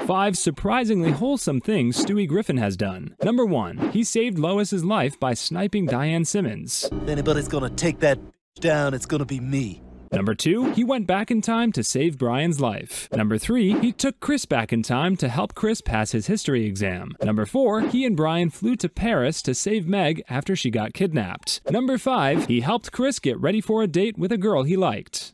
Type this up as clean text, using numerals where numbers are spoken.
5 surprisingly wholesome things Stewie Griffin has done. Number 1. He saved Lois's life by sniping Diane Simmons. If anybody's gonna take that down, it's gonna be me. Number 2. He went back in time to save Brian's life. Number 3. He took Chris back in time to help Chris pass his history exam. Number 4. He and Brian flew to Paris to save Meg after she got kidnapped. Number 5. He helped Chris get ready for a date with a girl he liked.